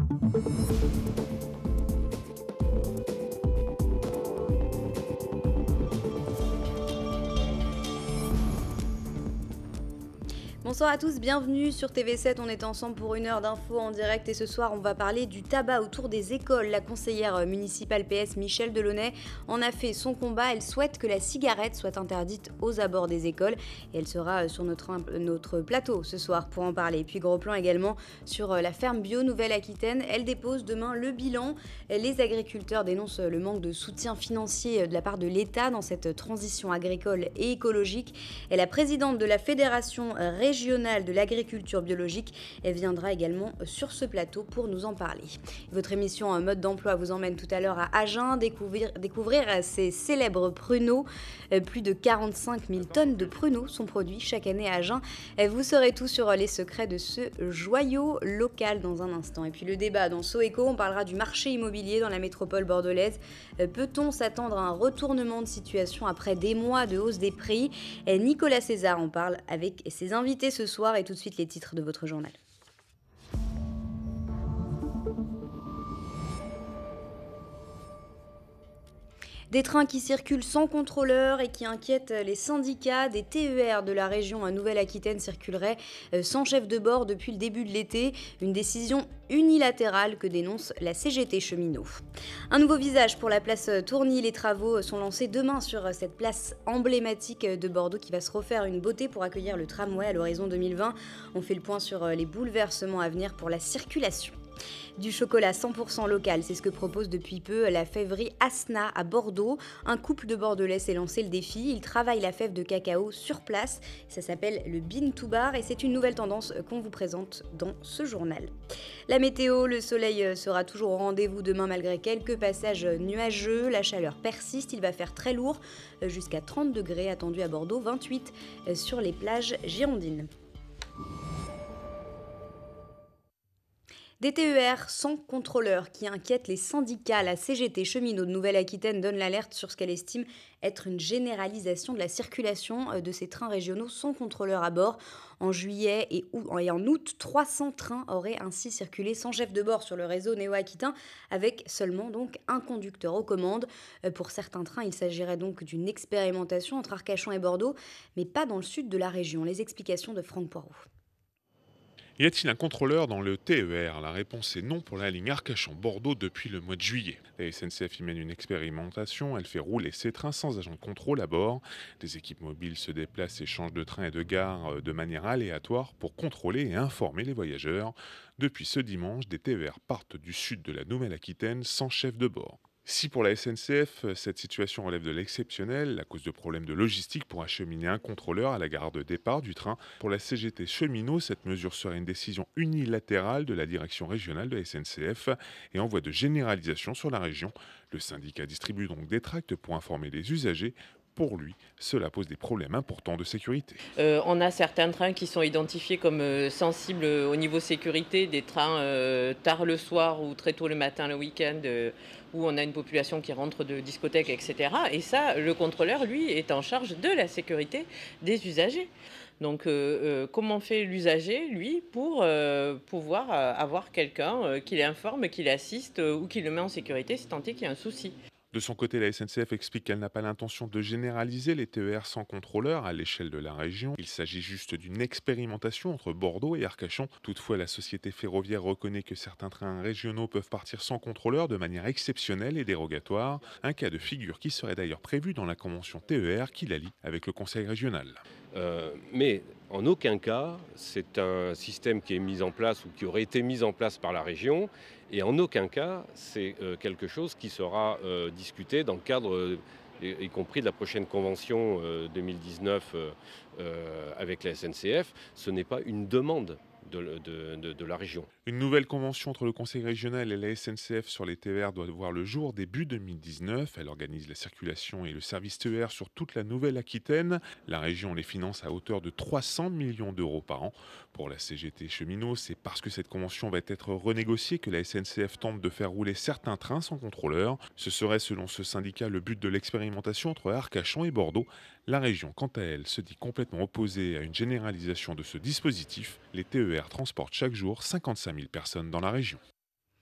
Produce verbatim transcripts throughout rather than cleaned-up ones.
Bonsoir à tous, bienvenue sur T V sept, on est ensemble pour une heure d'infos en direct et ce soir on va parler du tabac autour des écoles. La conseillère municipale P S Michèle Delaunay en a fait son combat, elle souhaite que la cigarette soit interdite aux abords des écoles et elle sera sur notre, notre plateau ce soir pour en parler. Et puis gros plan également sur la ferme bio Nouvelle-Aquitaine, elle dépose demain le bilan. Les agriculteurs dénoncent le manque de soutien financier de la part de l'État dans cette transition agricole et écologique. Et la présidente de la Fédération régionale de l'agriculture biologique. Elle viendra également sur ce plateau pour nous en parler. Votre émission Mode d'emploi vous emmène tout à l'heure à Agen découvrir, découvrir ces célèbres pruneaux. Plus de quarante-cinq mille tonnes de pruneaux sont produits chaque année à Agen. Vous saurez tout sur les secrets de ce joyau local dans un instant. Et puis le débat dans Soeco, on parlera du marché immobilier dans la métropole bordelaise. Peut-on s'attendre à un retournement de situation après des mois de hausse des prix? Nicolas César en parle avec ses invités ce soir et tout de suite les titres de votre journal. Des trains qui circulent sans contrôleur et qui inquiètent les syndicats. Des T E R de la région Nouvelle-Aquitaine circuleraient sans chef de bord depuis le début de l'été. Une décision unilatérale que dénonce la C G T Cheminots. Un nouveau visage pour la place Tourny. Les travaux sont lancés demain sur cette place emblématique de Bordeaux qui va se refaire une beauté pour accueillir le tramway à l'horizon deux mille vingt. On fait le point sur les bouleversements à venir pour la circulation. Du chocolat cent pour cent local, c'est ce que propose depuis peu la fèverie Asna à Bordeaux. Un couple de Bordelais s'est lancé le défi. Il travaille la fève de cacao sur place. Ça s'appelle le Bean to Bar et c'est une nouvelle tendance qu'on vous présente dans ce journal. La météo, le soleil sera toujours au rendez-vous demain malgré quelques passages nuageux. La chaleur persiste, il va faire très lourd, jusqu'à trente degrés attendus à Bordeaux, vingt-huit sur les plages girondines. Des T E R sans contrôleur qui inquiètent les syndicats. La C G T Cheminots de Nouvelle-Aquitaine donne l'alerte sur ce qu'elle estime être une généralisation de la circulation de ces trains régionaux sans contrôleur à bord. En juillet et en août, trois cents trains auraient ainsi circulé sans chef de bord sur le réseau néo-aquitain avec seulement donc un conducteur aux commandes. Pour certains trains, il s'agirait donc d'une expérimentation entre Arcachon et Bordeaux, mais pas dans le sud de la région. Les explications de Franck Poirot. Y a-t-il un contrôleur dans le T E R? La réponse est non pour la ligne Arcachon-Bordeaux depuis le mois de juillet. La S N C F y mène une expérimentation, elle fait rouler ses trains sans agent de contrôle à bord. Des équipes mobiles se déplacent et changent de train et de gare de manière aléatoire pour contrôler et informer les voyageurs. Depuis ce dimanche, des T E R partent du sud de la Nouvelle-Aquitaine sans chef de bord. Si pour la S N C F, cette situation relève de l'exceptionnel, à cause de problèmes de logistique pour acheminer un contrôleur à la gare de départ du train, pour la C G T Cheminots, cette mesure serait une décision unilatérale de la direction régionale de la S N C F et en voie de généralisation sur la région. Le syndicat distribue donc des tracts pour informer les usagers. Pour lui, cela pose des problèmes importants de sécurité. Euh, on a certains trains qui sont identifiés comme euh, sensibles au niveau sécurité, des trains euh, tard le soir ou très tôt le matin le week-end, euh, où on a une population qui rentre de discothèques, et cetera. Et ça, le contrôleur, lui, est en charge de la sécurité des usagers. Donc, euh, euh, comment fait l'usager, lui, pour euh, pouvoir euh, avoir quelqu'un euh, qui l'informe, qui l'assiste euh, ou qui le met en sécurité si tant est qu'il y a un souci. De son côté, la S N C F explique qu'elle n'a pas l'intention de généraliser les T E R sans contrôleur à l'échelle de la région. Il s'agit juste d'une expérimentation entre Bordeaux et Arcachon. Toutefois, la société ferroviaire reconnaît que certains trains régionaux peuvent partir sans contrôleur de manière exceptionnelle et dérogatoire. Un cas de figure qui serait d'ailleurs prévu dans la convention T E R qui la lie avec le conseil régional. Euh, mais en aucun cas, c'est un système qui est mis en place ou qui aurait été mis en place par la région. Et en aucun cas, c'est euh, quelque chose qui sera euh, discuté dans le cadre, euh, y, y compris de la prochaine convention euh, deux mille dix-neuf euh, euh, avec la S N C F. Ce n'est pas une demande de, de, de, de la région. Une nouvelle convention entre le Conseil régional et la S N C F sur les T E R doit voir le jour début deux mille dix-neuf. Elle organise la circulation et le service T E R sur toute la Nouvelle-Aquitaine. La région les finance à hauteur de trois cents millions d'euros par an. Pour la C G T Cheminots, c'est parce que cette convention va être renégociée que la S N C F tente de faire rouler certains trains sans contrôleur. Ce serait, selon ce syndicat, le but de l'expérimentation entre Arcachon et Bordeaux. La région, quant à elle, se dit complètement opposée à une généralisation de ce dispositif. Les T E R transportent chaque jour cinquante-cinq mille personnes dans la région.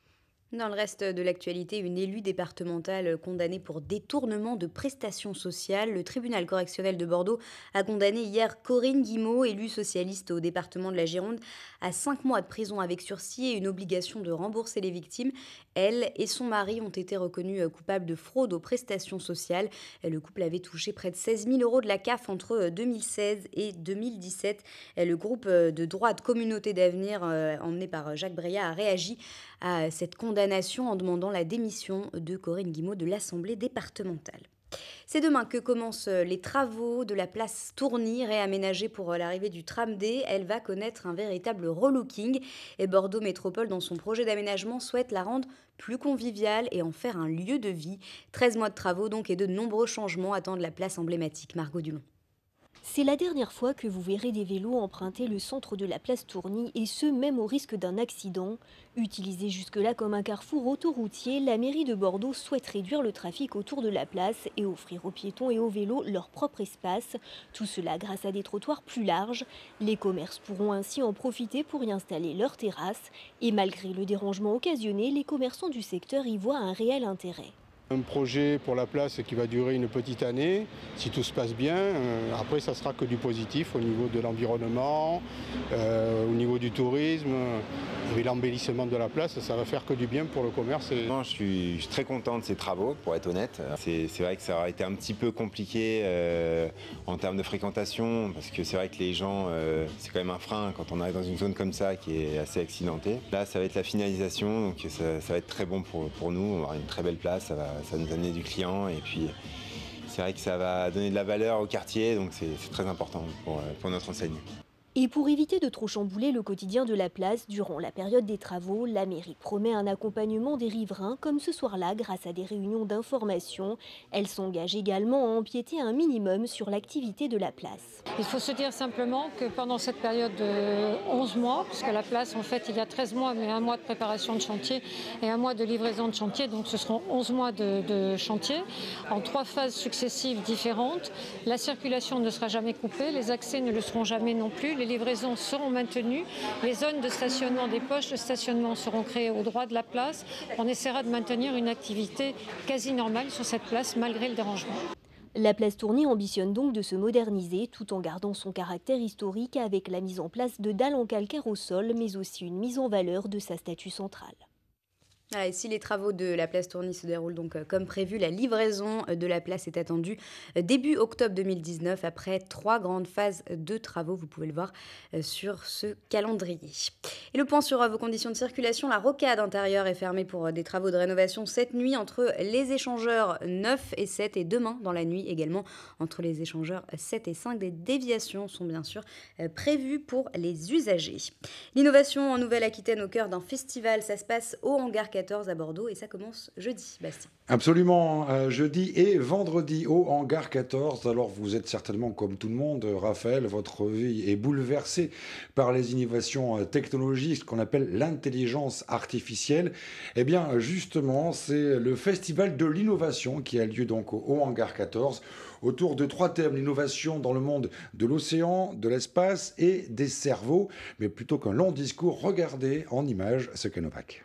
Dans le reste de l'actualité, une élue départementale condamnée pour détournement de prestations sociales. Le tribunal correctionnel de Bordeaux a condamné hier Corinne Guimau, élue socialiste au département de la Gironde, à cinq mois de prison avec sursis et une obligation de rembourser les victimes. Elle et son mari ont été reconnus coupables de fraude aux prestations sociales. Le couple avait touché près de seize mille euros de la C A F entre deux mille seize et deux mille dix-sept. Le groupe de droite Communauté d'avenir, emmené par Jacques Breillat, a réagi à cette condamnation en demandant la démission de Corinne Guimau de l'Assemblée départementale. C'est demain que commencent les travaux de la place Tourny, réaménagée pour l'arrivée du tram D. Elle va connaître un véritable relooking. Et Bordeaux Métropole, dans son projet d'aménagement, souhaite la rendre plus conviviale et en faire un lieu de vie. treize mois de travaux donc et de nombreux changements attendent la place emblématique. Margot Dumont. C'est la dernière fois que vous verrez des vélos emprunter le centre de la place Tourny, et ce, même au risque d'un accident. Utilisé jusque-là comme un carrefour autoroutier, la mairie de Bordeaux souhaite réduire le trafic autour de la place et offrir aux piétons et aux vélos leur propre espace. Tout cela grâce à des trottoirs plus larges. Les commerces pourront ainsi en profiter pour y installer leurs terrasses. Et malgré le dérangement occasionné, les commerçants du secteur y voient un réel intérêt. Un projet pour la place qui va durer une petite année, si tout se passe bien. Euh, après, ça sera que du positif au niveau de l'environnement, euh, au niveau du tourisme, et l'embellissement de la place, ça va faire que du bien pour le commerce. Et... Non, je, suis, je suis très content de ces travaux, pour être honnête. C'est, c'est vrai que ça aurait été un petit peu compliqué euh, en termes de fréquentation, parce que c'est vrai que les gens, euh, c'est quand même un frein quand on arrive dans une zone comme ça qui est assez accidentée. Là, ça va être la finalisation, donc ça, ça va être très bon pour, pour nous. On va avoir une très belle place, ça va ça va nous amener du client et puis c'est vrai que ça va donner de la valeur au quartier, donc c'est, c'est très important pour, pour notre enseigne. Et pour éviter de trop chambouler le quotidien de la place durant la période des travaux, la mairie promet un accompagnement des riverains comme ce soir-là grâce à des réunions d'information. Elle s'engage également à empiéter un minimum sur l'activité de la place. Il faut se dire simplement que pendant cette période de onze mois, puisque la place en fait il y a treize mois mais un mois de préparation de chantier et un mois de livraison de chantier, donc ce seront onze mois de, de chantier en trois phases successives différentes. La circulation ne sera jamais coupée, les accès ne le seront jamais non plus. Les livraisons seront maintenues, les zones de stationnement, des poches de stationnement seront créées au droit de la place. On essaiera de maintenir une activité quasi normale sur cette place malgré le dérangement. La place Tourny ambitionne donc de se moderniser tout en gardant son caractère historique avec la mise en place de dalles en calcaire au sol, mais aussi une mise en valeur de sa statue centrale. Ah, et si les travaux de la place Tourny se déroulent donc comme prévu, la livraison de la place est attendue début octobre deux mille dix-neuf après trois grandes phases de travaux. Vous pouvez le voir sur ce calendrier. Et le point sur vos conditions de circulation, la rocade intérieure est fermée pour des travaux de rénovation cette nuit entre les échangeurs neuf et sept et demain dans la nuit également entre les échangeurs sept et cinq. Des déviations sont bien sûr prévues pour les usagers. L'innovation en Nouvelle-Aquitaine au cœur d'un festival, ça se passe au Hangar quatorze à Bordeaux et ça commence jeudi, Bastien. Absolument, euh, jeudi et vendredi au Hangar quatorze. Alors vous êtes certainement comme tout le monde, Raphaël, votre vie est bouleversée par les innovations technologiques, ce qu'on appelle l'intelligence artificielle. Eh bien justement, c'est le festival de l'innovation qui a lieu donc au Hangar quatorze autour de trois thèmes, l'innovation dans le monde de l'océan, de l'espace et des cerveaux. Mais plutôt qu'un long discours, regardez en images ce qu'est Novak.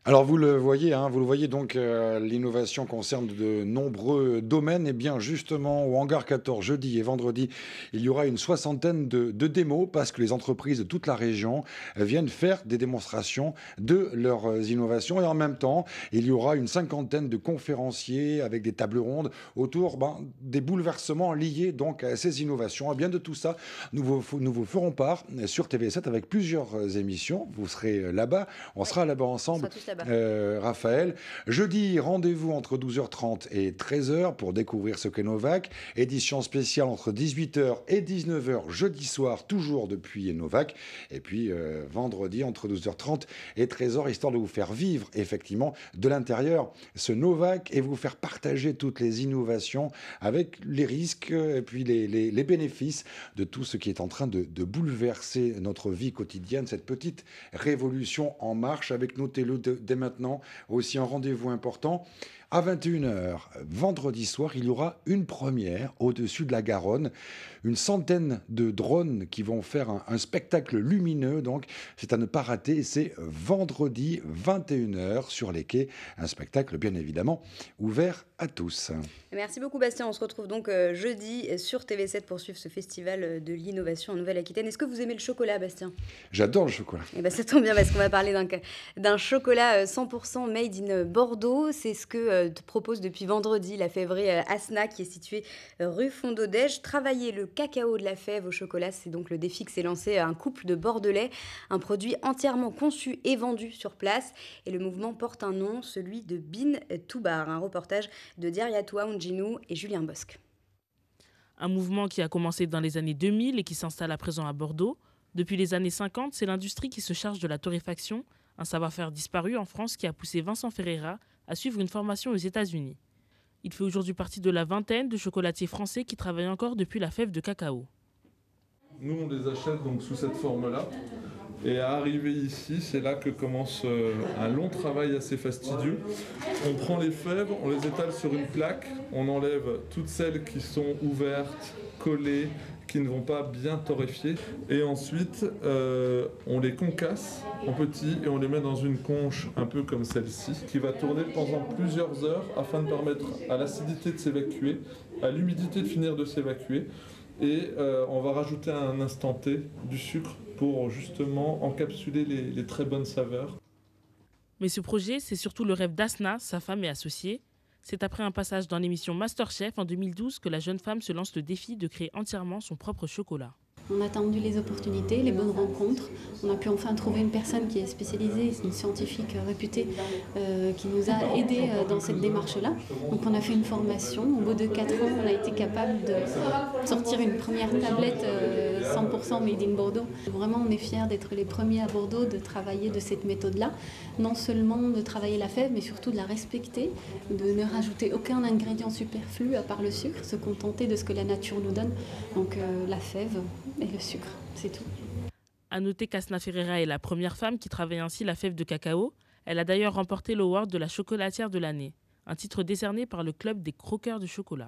Alors vous le voyez, hein, vous le voyez donc, euh, l'innovation concerne de nombreux domaines. Et bien justement, au Hangar quatorze, jeudi et vendredi, il y aura une soixantaine de, de démos parce que les entreprises de toute la région euh, viennent faire des démonstrations de leurs euh, innovations. Et en même temps, il y aura une cinquantaine de conférenciers avec des tables rondes autour ben, des bouleversements liés donc à ces innovations. Et bien de tout ça, nous vous, nous vous ferons part sur T V sept avec plusieurs euh, émissions. Vous serez là-bas, on Ouais. sera là-bas On ensemble. sera tous là-bas. Euh, Raphaël. Jeudi, rendez-vous entre douze heures trente et treize heures pour découvrir ce qu'est Novac. Édition spéciale entre dix-huit heures et dix-neuf heures jeudi soir, toujours depuis Novac. Et puis euh, vendredi, entre douze heures trente et treize heures, histoire de vous faire vivre effectivement de l'intérieur ce Novac et vous faire partager toutes les innovations avec les risques et puis les, les- les bénéfices de tout ce qui est en train de, de bouleverser notre vie quotidienne, cette petite révolution en marche avec, notez-le de- dès maintenant, aussi un rendez-vous important. À vingt et une heures, vendredi soir, il y aura une première au-dessus de la Garonne. Une centaine de drones qui vont faire un, un spectacle lumineux. Donc, c'est à ne pas rater. C'est vendredi, vingt et une heures, sur les quais. Un spectacle, bien évidemment, ouvert à tous. Merci beaucoup Bastien, on se retrouve donc euh, jeudi sur T V sept pour suivre ce festival euh, de l'innovation en Nouvelle-Aquitaine. Est-ce que vous aimez le chocolat Bastien? J'adore le chocolat. Eh ben, ça tombe bien parce qu'on va parler d'un, ca- d'un chocolat euh, cent pour cent made in Bordeaux. C'est ce que euh, te propose depuis vendredi la fèverie euh, Asna qui est située euh, rue Fondodège. Travailler le cacao de la fève au chocolat, c'est donc le défi que s'est lancé un couple de Bordelais. Un produit entièrement conçu et vendu sur place. Et le mouvement porte un nom, celui de Bin Toubar. Un reportage de Diariatoua Unginou et Julien Bosque. Un mouvement qui a commencé dans les années deux mille et qui s'installe à présent à Bordeaux. Depuis les années cinquante, c'est l'industrie qui se charge de la torréfaction, un savoir-faire disparu en France qui a poussé Vincent Ferreira à suivre une formation aux États-Unis. Il fait aujourd'hui partie de la vingtaine de chocolatiers français qui travaillent encore depuis la fève de cacao. Nous, on les achète donc sous cette forme-là. Et à arriver ici, c'est là que commence euh, un long travail assez fastidieux. On prend les fèves, on les étale sur une plaque, on enlève toutes celles qui sont ouvertes, collées, qui ne vont pas bien torréfier. Et ensuite, euh, on les concasse en petits et on les met dans une conche un peu comme celle-ci, qui va tourner pendant plusieurs heures afin de permettre à l'acidité de s'évacuer, à l'humidité de finir de s'évacuer. Et euh, on va rajouter à un instant T du sucre pour justement encapsuler les, les très bonnes saveurs. Mais ce projet, c'est surtout le rêve d'Asna, sa femme et associée. C'est après un passage dans l'émission Masterchef en deux mille douze que la jeune femme se lance le défi de créer entièrement son propre chocolat. On a attendu les opportunités, les bonnes rencontres. On a pu enfin trouver une personne qui est spécialisée, c'est une scientifique réputée, euh, qui nous a aidés euh, dans cette démarche-là. Donc on a fait une formation. Au bout de quatre ans, on a été capable de sortir une première tablette euh, cent pour cent made in Bordeaux. Vraiment, on est fiers d'être les premiers à Bordeaux de travailler de cette méthode-là. Non seulement de travailler la fève, mais surtout de la respecter, de ne rajouter aucun ingrédient superflu à part le sucre, se contenter de ce que la nature nous donne. Donc euh, la fève et le sucre, c'est tout. À noter qu'Asna Ferreira est la première femme qui travaille ainsi la fève de cacao. Elle a d'ailleurs remporté l'award de la chocolatière de l'année, un titre décerné par le club des croqueurs de chocolat.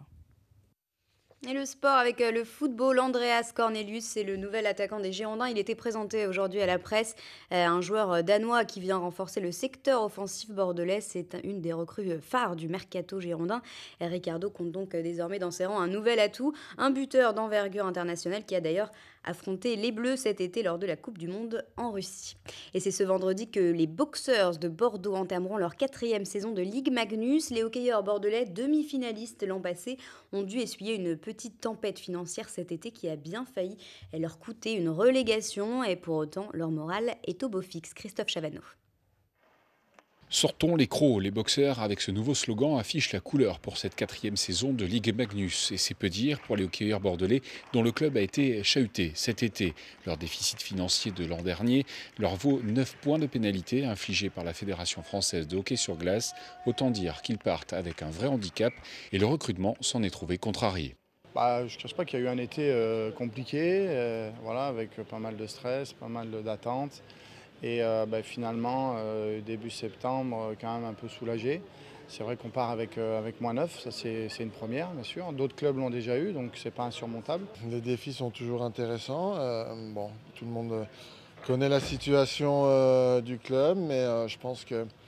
Et le sport avec euh, le football, Andreas Cornelius, c'est le nouvel attaquant des Girondins. Il était présenté aujourd'hui à la presse, euh, un joueur euh, danois qui vient renforcer le secteur offensif bordelais. C'est un- une des recrues euh, phares du mercato girondin. Et Ricardo compte donc euh, désormais dans ses rangs un nouvel atout, un buteur d'envergure internationale qui a d'ailleurs affronté les Bleus cet été lors de la Coupe du Monde en Russie. Et c'est ce vendredi que les Boxers de Bordeaux entameront leur quatrième saison de Ligue Magnus. Les hockeyeurs bordelais, demi-finalistes l'an passé, ont dû essuyer une petite tempête financière cet été qui a bien failli leur coûter une relégation. Et pour autant, leur morale est au beau fixe. Christophe Chavanneau. Sortons les crocs, les boxeurs avec ce nouveau slogan affichent la couleur pour cette quatrième saison de Ligue Magnus. Et c'est peu dire pour les hockeyeurs bordelais dont le club a été chahuté cet été. Leur déficit financier de l'an dernier leur vaut neuf points de pénalité infligés par la Fédération française de hockey sur glace. Autant dire qu'ils partent avec un vrai handicap et le recrutement s'en est trouvé contrarié. Bah, je ne cache pas qu'il y a eu un été euh, compliqué, euh, voilà, avec pas mal de stress, pas mal d'attentes. Et euh, bah, finalement, euh, début septembre, quand même un peu soulagé. C'est vrai qu'on part avec, euh, avec moins neuf, ça c'est une première bien sûr. D'autres clubs l'ont déjà eu, donc c'est pas insurmontable. Les défis sont toujours intéressants. Euh, bon, tout le monde connaît la situation euh, du club, mais euh, je pense que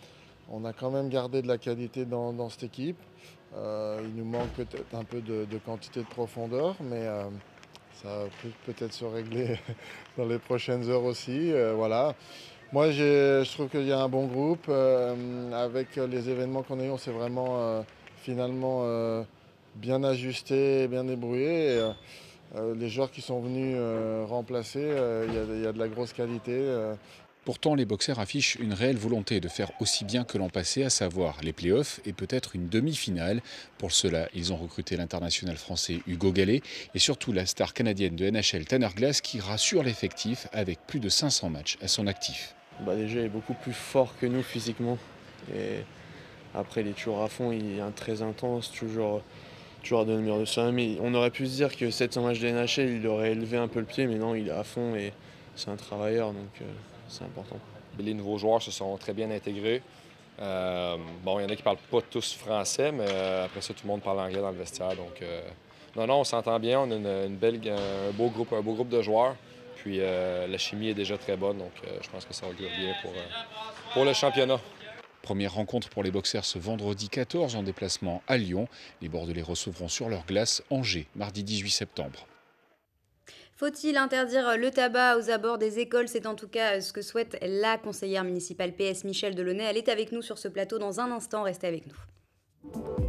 on a quand même gardé de la qualité dans, dans cette équipe. Euh, il nous manque peut-être un peu de, de quantité de profondeur, mais euh, ça peut peut-être se régler dans les prochaines heures aussi. Euh, voilà. Moi, je trouve qu'il y a un bon groupe. Euh, avec les événements qu'on a eu, on s'est vraiment euh, finalement euh, bien ajusté, bien débrouillé. Et, euh, les joueurs qui sont venus euh, remplacer, euh, il y a, il y a de la grosse qualité. Euh. Pourtant, les boxeurs affichent une réelle volonté de faire aussi bien que l'an passé, à savoir les playoffs et peut-être une demi-finale. Pour cela, ils ont recruté l'international français Hugo Gallet et surtout la star canadienne de N H L Tanner Glass qui rassure l'effectif avec plus de cinq cents matchs à son actif. Bah déjà, il est beaucoup plus fort que nous physiquement. Et après, il est toujours à fond, il est très intense, toujours, toujours à donner le meilleur de soi. Mais on aurait pu se dire que sept cents matchs de N H L, il aurait élevé un peu le pied, mais non, il est à fond et c'est un travailleur, donc euh, c'est important. Les nouveaux joueurs se sont très bien intégrés. Euh, bon, il y en a qui ne parlent pas tous français, mais euh, après ça, tout le monde parle anglais dans le vestiaire. Donc, euh, non, non, on s'entend bien, on a une, une belle, un, beau groupe, un beau groupe de joueurs. Puis euh, la chimie est déjà très bonne, donc euh, je pense que ça augure bien pour, euh, pour le championnat. Première rencontre pour les boxers ce vendredi quatorze en déplacement à Lyon. Les Bordelais recevront sur leur glace Angers, mardi dix-huit septembre. Faut-il interdire le tabac aux abords des écoles? C'est en tout cas ce que souhaite la conseillère municipale P S Michèle Delaunay. Elle est avec nous sur ce plateau dans un instant. Restez avec nous.